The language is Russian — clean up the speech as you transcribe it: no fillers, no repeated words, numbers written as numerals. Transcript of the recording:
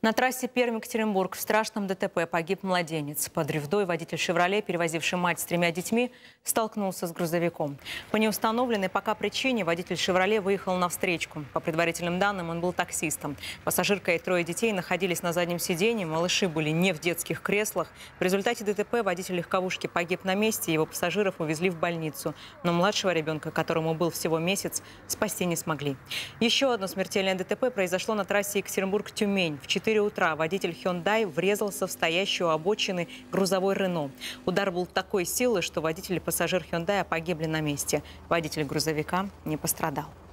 На трассе Пермь-Екатеринбург в страшном ДТП погиб младенец. Под Ревдой водитель «Шевроле», перевозивший мать с 3 детьми, столкнулся с грузовиком. По неустановленной пока причине водитель «Шевроле» выехал на встречку. По предварительным данным, он был таксистом. Пассажирка и 3 детей находились на заднем сиденье. Малыши были не в детских креслах. В результате ДТП водитель легковушки погиб на месте. Его пассажиров увезли в больницу. Но младшего ребенка, которому был всего месяц, спасти не смогли. Еще одно смертельное ДТП произошло на трассе Екатеринбург-Тюмень. В 4 утра водитель Hyundai врезался в стоящую у обочины грузовой Renault. Удар был такой силы, что водитель и пассажир Hyundai погибли на месте. Водитель грузовика не пострадал.